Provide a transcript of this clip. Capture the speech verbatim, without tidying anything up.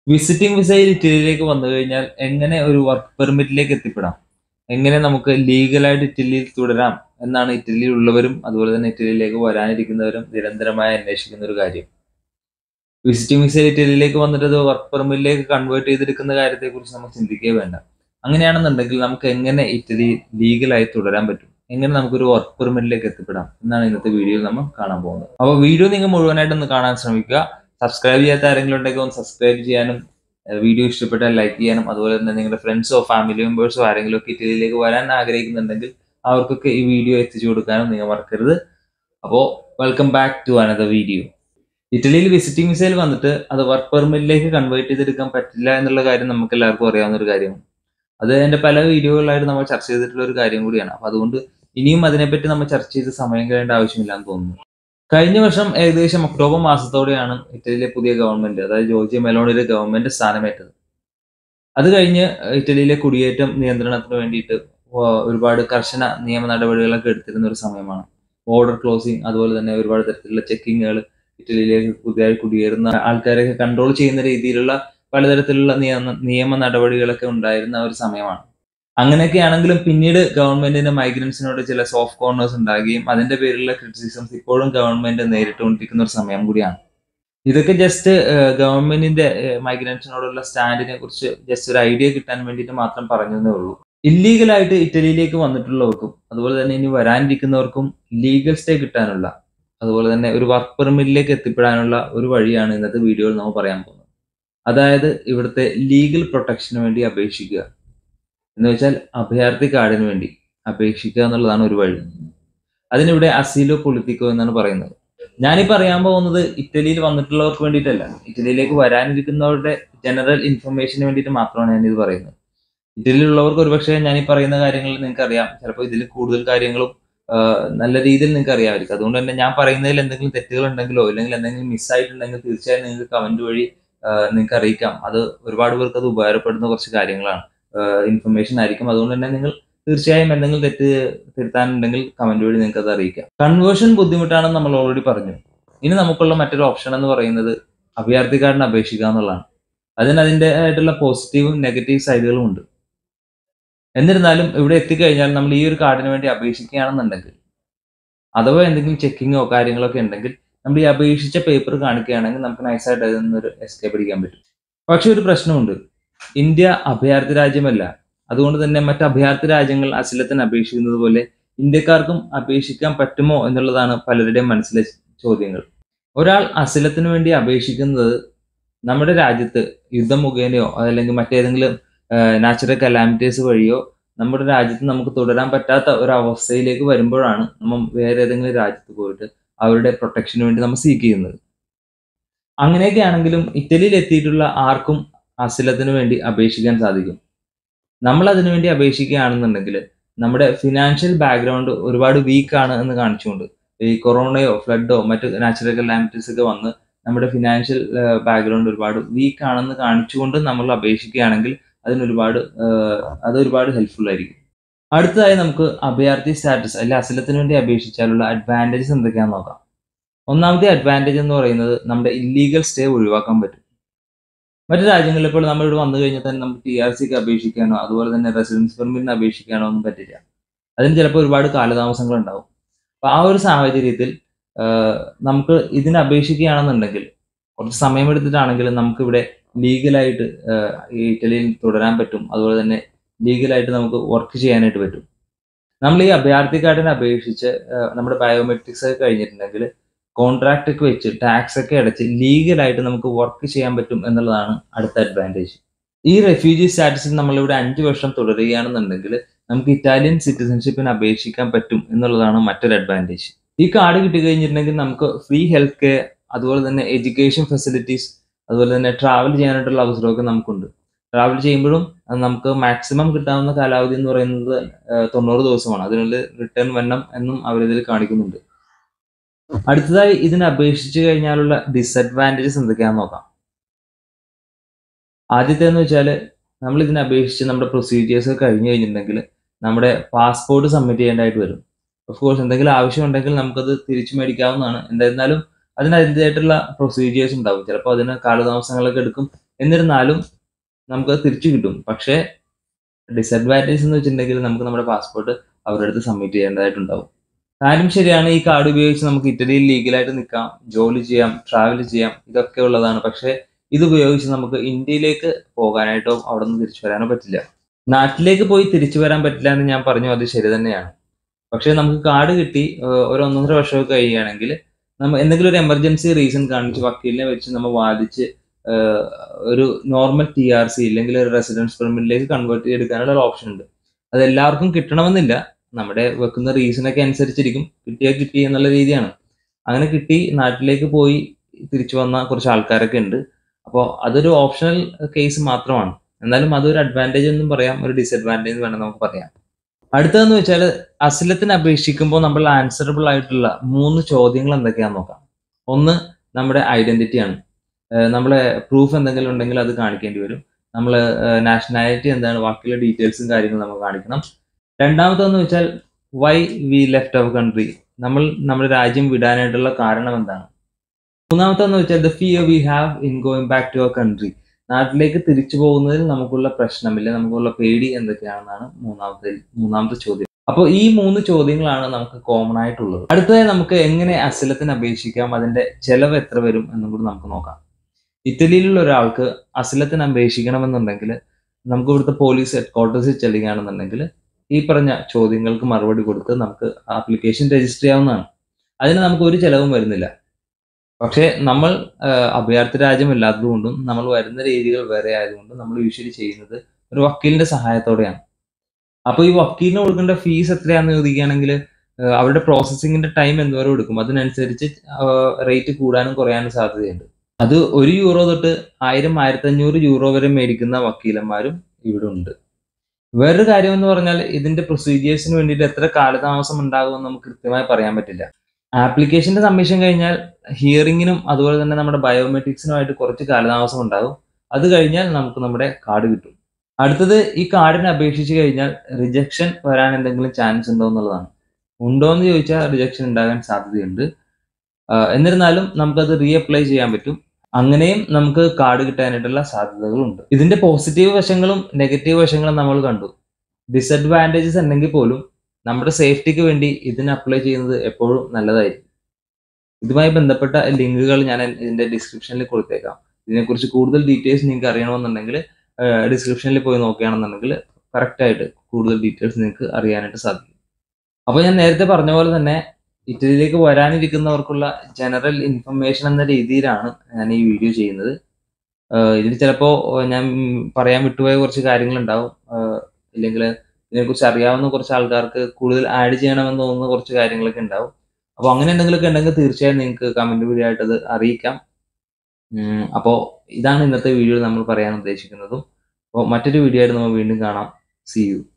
Visiting വിസയിൽ ഇറ്റലിയിലേക്ക് വന്നു കഴിഞ്ഞാൽ എങ്ങനെ ഒരു വർക്ക് പെർമിറ്റിലേക്ക് എത്തിപ്പെടാം? എങ്ങനെ നമുക്ക് ലീഗലായിട്ട് ഇറ്റലിയിൽ തുടരാം എന്നാണ് ഇറ്റലിയിലുള്ളവരും അതുപോലെ തന്നെ ഇറ്റലിയിലേക്ക് വരാനിരിക്കുന്നവരും നിരന്തരമായി അന്വേഷിക്കുന്ന ഒരു കാര്യം. വിസിറ്റിംഗ് വിസയിൽ ഇറ്റലിയിലേക്ക് വന്നിട്ട് അത് വർക്ക് പെർമിറ്റിലേക്ക് കൺവേർട്ട് ചെയ്തെടുക്കുന്ന കാര്യത്തെക്കുറിച്ച് നമ്മൾ ചിന്തിക്കുകയേ വേണ്ട. അങ്ങനെയാണെന്നുണ്ടെങ്കിൽ നമുക്ക് എങ്ങനെ ഇറ്റലി ലീഗലായി തുടരാൻ പറ്റും? എങ്ങനെ നമുക്കൊരു വർക്ക് പെർമിറ്റിലേക്ക് എത്തിപ്പെടാം എന്നാണ് ഇന്നത്തെ വീഡിയോയിൽ നമ്മൾ കാണാൻ പോകുന്നത്. അപ്പോൾ വീഡിയോ നിങ്ങൾ മുഴുവനായിട്ട് ഒന്ന് കാണാൻ ശ്രമിക്കുക. സബ്സ്ക്രൈബ് ചെയ്യാത്ത ആരെങ്കിലും ഉണ്ടെങ്കിൽ ഒന്ന് സബ്സ്ക്രൈബ് ചെയ്യാനും വീഡിയോ ഇഷ്ടപ്പെട്ടാൽ ലൈക്ക് ചെയ്യാനും അതുപോലെ തന്നെ നിങ്ങളുടെ ഫ്രണ്ട്സോ ഫാമിലി മെമ്പേഴ്സോ ആരെങ്കിലും ഒക്കെ ഇറ്റലിയിലേക്ക് വരാൻ ആഗ്രഹിക്കുന്നുണ്ടെങ്കിൽ അവർക്കൊക്കെ ഈ വീഡിയോ എത്തിച്ചു കൊടുക്കാനും നിങ്ങൾ മറക്കരുത്. അപ്പോൾ welcome back to another video. ഇറ്റലിയിൽ വിസിറ്റിംഗ് വിസയിൽ വന്നിട്ട് അത് വർക്ക് പെർമിറ്റിലേക്ക് കൺവേർട്ട് ചെയ്തെടുക്കാൻ പറ്റില്ല എന്നുള്ള കാര്യം നമുക്ക് എല്ലാവർക്കും അറിയാവുന്ന ഒരു കാര്യമാണ്. അത് എൻ്റെ പല വീഡിയോകളിലായിട്ട് നമ്മൾ ചർച്ച ചെയ്തിട്ടുള്ള ഒരു കാര്യം കൂടിയാണ്. അപ്പൊ അതുകൊണ്ട് ഇനിയും അതിനെപ്പറ്റി നമ്മൾ ചർച്ച ചെയ്ത് സമയം കളയേണ്ട ആവശ്യമില്ല എന്ന് തോന്നുന്നു. കഴിഞ്ഞ വർഷം ഏകദേശം ഒക്ടോബർ മാസത്തോടെയാണ് ഇറ്റലിയിലെ പുതിയ ഗവൺമെന്റ്, അതായത് ജോർജിയ മെലോണിയുടെ ഗവൺമെന്റ് സ്ഥാനമേറ്റത്. അത് കഴിഞ്ഞ് ഇറ്റലിയിലെ കുടിയേറ്റം നിയന്ത്രണത്തിന് വേണ്ടിയിട്ട് ഒരുപാട് കർശന നിയമ നടപടികളൊക്കെ എടുത്തിരുന്ന ഒരു സമയമാണ്. ബോർഡർ ക്ലോസിംഗ്, അതുപോലെ തന്നെ ഒരുപാട് തരത്തിലുള്ള ചെക്കിങ്ങുകൾ, ഇറ്റലിയിലേക്ക് പുതിയതായി കുടിയേറുന്ന ആൾക്കാരെയൊക്കെ കൺട്രോൾ ചെയ്യുന്ന രീതിയിലുള്ള പലതരത്തിലുള്ള നിയമ നിയമ നടപടികളൊക്കെ ഉണ്ടായിരുന്ന ഒരു സമയമാണ്. അങ്ങനെയൊക്കെ ആണെങ്കിലും പിന്നീട് ഗവൺമെന്റിന് മൈഗ്രൻസിനോട് ചില സോഫ്റ്റ് കോർണേഴ്സ് ഉണ്ടാകുകയും അതിന്റെ പേരിലുള്ള ക്രിറ്റിസിസംസ് ഇപ്പോഴും ഗവൺമെന്റ് നേരിട്ടുകൊണ്ടിരിക്കുന്ന ഒരു സമയം കൂടിയാണ്. ഇതൊക്കെ ജസ്റ്റ് ഗവൺമെന്റിന്റെ മൈഗ്രൻസിനോടുള്ള സ്റ്റാൻഡിനെ കുറിച്ച് ജസ്റ്റ് ഒരു ഐഡിയ കിട്ടാൻ വേണ്ടിയിട്ട് മാത്രം പറഞ്ഞതേ ഉള്ളൂ. ഇല്ലീഗലായിട്ട് ഇറ്റലിയിലേക്ക് വന്നിട്ടുള്ളവർക്കും അതുപോലെ തന്നെ ഇനി വരാനിരിക്കുന്നവർക്കും ലീഗൽ സ്റ്റേ കിട്ടാനുള്ള അതുപോലെ തന്നെ ഒരു വർക്ക് പെർമിറ്റിലേക്ക് എത്തിപ്പെടാനുള്ള ഒരു വഴിയാണ് ഇന്നത്തെ വീഡിയോയിൽ നമ്മൾ പറയാൻ പോകുന്നത്. അതായത് ഇവിടുത്തെ ലീഗൽ പ്രൊട്ടക്ഷന് വേണ്ടി അപേക്ഷിക്കുക എന്ന് വെച്ചാൽ അഭയാർത്ഥി കാർഡിന് വേണ്ടി അപേക്ഷിക്കുക എന്നുള്ളതാണ് ഒരു വഴി. അതിനിവിടെ അസീലോ പൊളിറ്റിക്കോ എന്നാണ് പറയുന്നത്. ഞാനീ പറയാൻ പോകുന്നത് ഇറ്റലിയിൽ വന്നിട്ടുള്ളവർക്ക് വേണ്ടിയിട്ടല്ല, ഇറ്റലിയിലേക്ക് വരാനിരിക്കുന്നവരുടെ ജനറൽ ഇൻഫർമേഷന് വേണ്ടിയിട്ട് മാത്രമാണ് ഞാനിത് പറയുന്നത്. ഇറ്റലിയിലുള്ളവർക്ക് ഒരുപക്ഷെ ഞാൻ ഈ പറയുന്ന കാര്യങ്ങൾ നിങ്ങൾക്ക് അറിയാം, ചിലപ്പോൾ ഇതിൽ കൂടുതൽ കാര്യങ്ങളും നല്ല രീതിയിൽ നിങ്ങൾക്ക് അറിയാമായിരിക്കും. അതുകൊണ്ട് തന്നെ ഞാൻ പറയുന്നതിൽ എന്തെങ്കിലും തെറ്റുകൾ ഉണ്ടെങ്കിലോ അല്ലെങ്കിൽ എന്തെങ്കിലും മിസ്സായിട്ടുണ്ടെങ്കിൽ തീർച്ചയായും നിങ്ങൾക്ക് കമന്റ് വഴി നിങ്ങൾക്ക് അറിയിക്കാം. അത് ഒരുപാട് പേർക്ക് അത് ഉപകാരപ്പെടുന്ന കുറച്ച് കാര്യങ്ങളാണ്, ഇൻഫർമേഷൻ ആയിരിക്കും. അതുകൊണ്ട് തന്നെ നിങ്ങൾ തീർച്ചയായും എന്തെങ്കിലും തെറ്റ് തിരുത്താനുണ്ടെങ്കിൽ കമന്റ് വഴി നിങ്ങൾക്ക് അത് അറിയിക്കാം. കൺവേർഷൻ ബുദ്ധിമുട്ടാണെന്ന് നമ്മൾ ഓൾറെഡി പറഞ്ഞു. ഇനി നമുക്കുള്ള മറ്റൊരു ഓപ്ഷൻ എന്ന് പറയുന്നത് അഭയാർത്ഥി കാർഡിന് അപേക്ഷിക്കുക എന്നുള്ളതാണ്. അതിന് അതിൻ്റെതായിട്ടുള്ള പോസിറ്റീവും നെഗറ്റീവ് സൈഡുകളും ഉണ്ട്. എന്നിരുന്നാലും ഇവിടെ എത്തിക്കഴിഞ്ഞാൽ നമ്മൾ ഈ ഒരു കാർഡിന് വേണ്ടി അപേക്ഷിക്കുകയാണെന്നുണ്ടെങ്കിൽ അഥവാ എന്തെങ്കിലും ചെക്കിങ്ങോ കാര്യങ്ങളൊക്കെ ഉണ്ടെങ്കിൽ നമ്മൾ ഈ അപേക്ഷിച്ച പേപ്പർ കാണിക്കുകയാണെങ്കിൽ നമുക്ക് നൈസായിട്ട് അതിൽ നിന്നൊരു എസ്കേപ്പ് അടിക്കാൻ പറ്റും. പക്ഷെ ഒരു പ്രശ്നമുണ്ട്, ഇന്ത്യ അഭയാർത്ഥി രാജ്യമല്ല. അതുകൊണ്ട് തന്നെ മറ്റ് അഭയാർത്ഥി രാജ്യങ്ങൾ അസിലത്തിന് അപേക്ഷിക്കുന്നത് പോലെ ഇന്ത്യക്കാർക്കും അപേക്ഷിക്കാൻ പറ്റുമോ എന്നുള്ളതാണ് പലരുടെയും മനസ്സിലെ ചോദ്യങ്ങൾ. ഒരാൾ അസിലത്തിന് വേണ്ടി അപേക്ഷിക്കുന്നത് നമ്മുടെ രാജ്യത്ത് യുദ്ധം മുഖേനയോ അതല്ലെങ്കിൽ മറ്റേതെങ്കിലും നാച്ചുറൽ കലാമിറ്റീസ് വഴിയോ നമ്മുടെ രാജ്യത്ത് നമുക്ക് തുടരാൻ പറ്റാത്ത ഒരു അവസ്ഥയിലേക്ക് വരുമ്പോഴാണ് നമ്മൾ വേറെ ഏതെങ്കിലും രാജ്യത്ത് പോയിട്ട് അവരുടെ പ്രൊട്ടക്ഷന് വേണ്ടി നമ്മൾ സീക്ക് ചെയ്യുന്നത്. അങ്ങനെയൊക്കെ ആണെങ്കിലും ഇറ്റലിയിൽ എത്തിയിട്ടുള്ള ആർക്കും അസിലത്തിന് വേണ്ടി അപേക്ഷിക്കാൻ സാധിക്കും. നമ്മൾ അതിനു വേണ്ടി അപേക്ഷിക്കുകയാണെന്നുണ്ടെങ്കിൽ നമ്മുടെ ഫിനാൻഷ്യൽ ബാക്ക്ഗ്രൗണ്ട് ഒരുപാട് വീക്കാണ് എന്ന് കാണിച്ചുകൊണ്ട്, ഈ കൊറോണയോ ഫ്ലഡോ മറ്റ് നാച്ചുറൽ കലാമിറ്റീസ് ഒക്കെ വന്ന് നമ്മുടെ ഫിനാൻഷ്യൽ ബാക്ക്ഗ്രൗണ്ട് ഒരുപാട് വീക്ക് ആണെന്ന് കാണിച്ചുകൊണ്ട് നമ്മൾ അപേക്ഷിക്കുകയാണെങ്കിൽ അതിനൊരുപാട് അതൊരുപാട് ഹെൽപ്ഫുൾ ആയിരിക്കും. അടുത്തതായി നമുക്ക് അഭയാർത്ഥി സ്റ്റാറ്റസ് അല്ലെ അസിലത്തിന് വേണ്ടി അപേക്ഷിച്ചാലുള്ള അഡ്വാൻറ്റേജസ് എന്തൊക്കെയാണെന്ന് നോക്കാം. ഒന്നാമത്തെ അഡ്വാൻറ്റേജ് എന്ന് പറയുന്നത് നമ്മുടെ ഇല്ലീഗൽ സ്റ്റേ ഒഴിവാക്കാൻ പറ്റും. മറ്റു രാജ്യങ്ങളിൽ ഇപ്പോൾ നമ്മൾ ഇവിടെ വന്നു കഴിഞ്ഞാൽ തന്നെ നമുക്ക് ടി ആർ സിക്ക് അപേക്ഷിക്കാനോ അതുപോലെ തന്നെ റെസിഡൻസ് പെർമിറ്റിന് അപേക്ഷിക്കാനോ ഒന്നും പറ്റില്ല. അതിന് ചിലപ്പോൾ ഒരുപാട് കാലതാമസങ്ങൾ ഉണ്ടാവും. അപ്പൊ ആ ഒരു സാഹചര്യത്തിൽ നമുക്ക് ഇതിന് അപേക്ഷിക്കുകയാണെന്നുണ്ടെങ്കിൽ കുറച്ച് സമയമെടുത്തിട്ടാണെങ്കിലും നമുക്കിവിടെ ലീഗലായിട്ട് ഈ ഇറ്റലിയിൽ തുടരാൻ പറ്റും. അതുപോലെ തന്നെ ലീഗലായിട്ട് നമുക്ക് വർക്ക് ചെയ്യാനായിട്ട് പറ്റും. നമ്മൾ ഈ അഭയാർത്ഥി കാർഡിനെ അപേക്ഷിച്ച് നമ്മുടെ ബയോമെട്രിക്സ് ഒക്കെ കഴിഞ്ഞിട്ടുണ്ടെങ്കിൽ കോൺട്രാക്ട് ഒക്കെ വെച്ച് ടാക്സ് ഒക്കെ അടച്ച് ലീഗലായിട്ട് നമുക്ക് വർക്ക് ചെയ്യാൻ പറ്റും എന്നുള്ളതാണ് അടുത്ത അഡ്വാൻറ്റേജ്. ഈ റെഫ്യൂജി സ്റ്റാറ്റസിൽ നമ്മളിവിടെ അഞ്ചു വർഷം തുടരുകയാണെന്നുണ്ടെങ്കിൽ നമുക്ക് ഇറ്റാലിയൻ സിറ്റിസൺഷിപ്പിന് അപേക്ഷിക്കാൻ പറ്റും എന്നുള്ളതാണ് മറ്റൊരു അഡ്വാൻറ്റേജ്. ഈ കാർഡ് കിട്ടി കഴിഞ്ഞിട്ടുണ്ടെങ്കിൽ നമുക്ക് ഫ്രീ ഹെൽത്ത് കെയർ, അതുപോലെ തന്നെ എഡ്യൂക്കേഷൻ ഫെസിലിറ്റീസ്, അതുപോലെ തന്നെ ട്രാവൽ ചെയ്യാനായിട്ടുള്ള അവസരമൊക്കെ നമുക്കുണ്ട്. ട്രാവൽ ചെയ്യുമ്പോഴും നമുക്ക് മാക്സിമം കിട്ടാവുന്ന കാലാവധി എന്ന് പറയുന്നത് തൊണ്ണൂറ് ദിവസമാണ്. അതിനുള്ളിൽ റിട്ടേൺ വരണം എന്നും അവരിതിൽ കാണിക്കുന്നുണ്ട്. അടുത്തതായി ഇതിനെ അപേക്ഷിച്ച് കഴിഞ്ഞാലുള്ള ഡിസഡ്വാൻറ്റേജസ് എന്തൊക്കെയാണെന്ന് നോക്കാം. ആദ്യത്തെ എന്ന് വെച്ചാൽ നമ്മൾ ഇതിനെ അപേക്ഷിച്ച് നമ്മുടെ പ്രൊസീജിയേഴ്സ് കഴിഞ്ഞു കഴിഞ്ഞിട്ടുണ്ടെങ്കിൽ നമ്മുടെ പാസ്പോർട്ട് സബ്മിറ്റ് ചെയ്യേണ്ടതായിട്ട് വരും. ഓഫ് കോഴ്സ് എന്തെങ്കിലും ആവശ്യം ഉണ്ടെങ്കിൽ നമുക്കത് തിരിച്ചു മേടിക്കാവുന്നതാണ്. എന്തായിരുന്നാലും അതിന് അതിൻ്റെതായിട്ടുള്ള പ്രൊസീജിയേഴ്സ് ഉണ്ടാവും. ചിലപ്പോൾ അതിന് കാലതാമസങ്ങളൊക്കെ എടുക്കും. എന്നിരുന്നാലും നമുക്കത് തിരിച്ചു കിട്ടും. പക്ഷേ ഡിസഡ്വാൻറ്റേജ് എന്ന് വെച്ചിട്ടുണ്ടെങ്കിൽ നമുക്ക് നമ്മുടെ പാസ്പോർട്ട് അവരുടെ അടുത്ത് സബ്മിറ്റ് ചെയ്യേണ്ടതായിട്ടുണ്ടാവും. കാര്യം ശരിയാണ്, ഈ കാർഡ് ഉപയോഗിച്ച് നമുക്ക് ഇറ്റലിയിൽ ലീഗലായിട്ട് നിൽക്കാം, ജോലി ചെയ്യാം, ട്രാവൽ ചെയ്യാം, ഇതൊക്കെ ഉള്ളതാണ്. പക്ഷേ ഇത് ഉപയോഗിച്ച് നമുക്ക് ഇന്ത്യയിലേക്ക് പോകാനായിട്ടോ അവിടെ നിന്ന് തിരിച്ചു വരാനോ പറ്റില്ല. നാട്ടിലേക്ക് പോയി തിരിച്ചു വരാൻ പറ്റില്ല എന്ന് ഞാൻ പറഞ്ഞു, അത് ശരി തന്നെയാണ്. പക്ഷേ നമുക്ക് കാർഡ് കിട്ടി ഒരു ഒന്നൊന്നര വർഷമൊക്കെ കഴിയുകയാണെങ്കിൽ നമ്മൾ എന്തെങ്കിലും ഒരു എമർജൻസി റീസൺ കാണിച്ച് വക്കീലിനെ വെച്ച് നമ്മൾ വാദിച്ച് ഒരു നോർമൽ ടി ആർ സി ഇല്ലെങ്കിൽ ഒരു റെസിഡൻസ് പെർമിറ്റിലേക്ക് കൺവേർട്ട് ചെയ്തെടുക്കാനുള്ള ഒരു ഓപ്ഷൻ ഉണ്ട്. അത് എല്ലാവർക്കും കിട്ടണമെന്നില്ല, നമ്മുടെ വെക്കുന്ന റീസണൊക്കെ അനുസരിച്ചിരിക്കും. കിട്ടിയാൽ കിട്ടി എന്നുള്ള രീതിയാണ്. അങ്ങനെ കിട്ടി നാട്ടിലേക്ക് പോയി തിരിച്ചു വന്ന കുറച്ച് ആൾക്കാരൊക്കെ ഉണ്ട്. അപ്പോൾ അതൊരു ഓപ്ഷണൽ കേസ് മാത്രമാണ്. എന്നാലും അതൊരു അഡ്വാൻറ്റേജ് എന്നും പറയാം, ഒരു ഡിസഡ്വാൻറ്റേജ് വേണം നമുക്ക് പറയാം. അടുത്തതെന്ന് വെച്ചാൽ അസിലത്തിന് അപേക്ഷിക്കുമ്പോൾ നമ്മൾ ആൻസറബിൾ ആയിട്ടുള്ള മൂന്ന് ചോദ്യങ്ങൾ എന്തൊക്കെയാണെന്ന് നോക്കാം. ഒന്ന് നമ്മുടെ ഐഡന്റിറ്റിയാണ്. നമ്മളെ പ്രൂഫ് എന്തെങ്കിലും ഉണ്ടെങ്കിൽ അത് കാണിക്കേണ്ടി വരും. നമ്മൾ നാഷണാലിറ്റി എന്താണ്, ബാക്കിയുള്ള ഡീറ്റെയിൽസും കാര്യങ്ങളും നമ്മൾ കാണിക്കണം. രണ്ടാമതെന്ന് വെച്ചാൽ why we left our country, നമ്മൾ നമ്മുടെ രാജ്യം വിടാനായിട്ടുള്ള കാരണം എന്താണ്. മൂന്നാമത്തെന്ന് വെച്ചാൽ the fear we have in going back to our country, നാട്ടിലേക്ക് തിരിച്ചു പോകുന്നതിൽ നമുക്കുള്ള പ്രശ്നമില്ല, നമുക്കുള്ള പേടി എന്തൊക്കെയാണെന്നാണ് മൂന്നാമത്തെ മൂന്നാമത്തെ ചോദ്യം. അപ്പോൾ ഈ മൂന്ന് ചോദ്യങ്ങളാണ് നമുക്ക് കോമൺ ആയിട്ടുള്ളത്. അടുത്തതായി നമുക്ക് എങ്ങനെ അസിലത്തിന് അപേക്ഷിക്കാം, അതിന്റെ ചെലവ് എത്ര വരും എന്നും കൂടി നമുക്ക് നോക്കാം. ഇറ്റലിയിലുള്ള ഒരാൾക്ക് അസിലത്തിന് അപേക്ഷിക്കണമെന്നുണ്ടെങ്കിൽ നമുക്ക് ഇവിടുത്തെ പോലീസ് ഹെഡ് ക്വാർട്ടേഴ്സിൽ ചെല്ലുകയാണെന്നുണ്ടെങ്കിൽ ഈ പറഞ്ഞ ചോദ്യങ്ങൾക്ക് മറുപടി കൊടുത്ത് നമുക്ക് ആപ്ലിക്കേഷൻ രജിസ്റ്റർ ചെയ്യാവുന്നതാണ്. അതിന് നമുക്ക് ഒരു ചെലവും വരുന്നില്ല. പക്ഷേ നമ്മൾ അഭയാർത്ഥി രാജ്യമല്ലാത്തത് കൊണ്ടും നമ്മൾ വരുന്ന രീതികൾ വേറെ ആയതുകൊണ്ടും നമ്മൾ യൂഷ്വലി ചെയ്യുന്നത് ഒരു വക്കീലിന്റെ സഹായത്തോടെയാണ്. അപ്പോൾ ഈ വക്കീലിന് കൊടുക്കേണ്ട ഫീസ് എത്രയാണെന്ന് ചോദിക്കുകയാണെങ്കിൽ അവരുടെ പ്രോസസ്സിങ്ങിന്റെ ടൈം എന്തോരം എടുക്കും, അതിനനുസരിച്ച് റേറ്റ് കൂടാനും കുറയാനും സാധ്യതയുണ്ട്. അത് ഒരു യൂറോ തൊട്ട് ആയിരം ആയിരത്തി അഞ്ഞൂറ് യൂറോ വരെ മേടിക്കുന്ന വക്കീലന്മാരും ഇവിടെ ഉണ്ട്. വേറൊരു കാര്യം എന്ന് പറഞ്ഞാൽ ഇതിന്റെ പ്രൊസീജിയേഴ്സിന് വേണ്ടിയിട്ട് എത്ര കാലതാമസം ഉണ്ടാകുമെന്ന് നമുക്ക് കൃത്യമായി പറയാൻ പറ്റില്ല. ആപ്ലിക്കേഷന്റെ സബ്മിഷൻ കഴിഞ്ഞാൽ ഹിയറിങ്ങിനും അതുപോലെ തന്നെ നമ്മുടെ ബയോമെട്രിക്സിനുമായിട്ട് കുറച്ച് കാലതാമസം ഉണ്ടാകും. അത് കഴിഞ്ഞാൽ നമുക്ക് നമ്മുടെ കാർഡ് കിട്ടും. അടുത്തത്, ഈ കാർഡിന് അപേക്ഷിച്ച് കഴിഞ്ഞാൽ റിജക്ഷൻ വരാൻ എന്തെങ്കിലും ചാൻസ് ഉണ്ടോ എന്നുള്ളതാണ്. ഉണ്ടോ എന്ന് ചോദിച്ചാൽ റിജക്ഷൻ ഉണ്ടാകാൻ സാധ്യതയുണ്ട്. എന്നിരുന്നാലും നമുക്കത് റീ അപ്ലൈ ചെയ്യാൻ പറ്റും. അങ്ങനെയും നമുക്ക് കാർഡ് കിട്ടാനായിട്ടുള്ള സാധ്യതകളുണ്ട്. ഇതിന്റെ പോസിറ്റീവ് വശങ്ങളും നെഗറ്റീവ് വശങ്ങളും നമ്മൾ കണ്ടു. ഡിസഡ്വാൻറ്റേജസ് ഉണ്ടെങ്കിൽ പോലും നമ്മുടെ സേഫ്റ്റിക്ക് വേണ്ടി ഇതിന് അപ്ലൈ ചെയ്യുന്നത് എപ്പോഴും നല്ലതായിരിക്കും. ഇതുമായി ബന്ധപ്പെട്ട ലിങ്കുകൾ ഞാൻ ഇതിന്റെ ഡിസ്ക്രിപ്ഷനിൽ കൊടുത്തേക്കാം. ഇതിനെക്കുറിച്ച് കൂടുതൽ ഡീറ്റെയിൽസ് നിങ്ങൾക്ക് അറിയണമെന്നുണ്ടെങ്കിൽ ഡിസ്ക്രിപ്ഷനിൽ പോയി നോക്കുകയാണെന്നുണ്ടെങ്കിൽ കറക്റ്റായിട്ട് കൂടുതൽ ഡീറ്റെയിൽസ് നിങ്ങൾക്ക് അറിയാനായിട്ട് സാധിക്കും. അപ്പോൾ ഞാൻ നേരത്തെ പറഞ്ഞ പോലെ തന്നെ ഇറ്റലിയിലേക്ക് വരാനിരിക്കുന്നവർക്കുള്ള ജനറൽ ഇൻഫർമേഷൻ എന്ന രീതിയിലാണ് ഞാൻ ഈ വീഡിയോ ചെയ്യുന്നത്. ഇതിൽ ചിലപ്പോൾ ഞാൻ പറയാൻ വിട്ടുപോയ കുറച്ച് കാര്യങ്ങളുണ്ടാവും, ഇല്ലെങ്കിൽ ഇതിനെക്കുറിച്ച് അറിയാവുന്ന കുറച്ച് ആൾക്കാർക്ക് കൂടുതൽ ആഡ് ചെയ്യണമെന്ന് തോന്നുന്ന കുറച്ച് കാര്യങ്ങളൊക്കെ ഉണ്ടാവും. അപ്പോൾ അങ്ങനെ എന്തെങ്കിലുമൊക്കെ ഉണ്ടെങ്കിൽ തീർച്ചയായും നിങ്ങൾക്ക് കമന്റ് വഴി ആയിട്ട് അത് അറിയിക്കാം. അപ്പോൾ ഇതാണ് ഇന്നത്തെ വീഡിയോയിൽ നമ്മൾ പറയാൻ ഉദ്ദേശിക്കുന്നതും. അപ്പോൾ മറ്റൊരു വീഡിയോ ആയിട്ട് നമ്മൾ വീണ്ടും കാണാം. See U.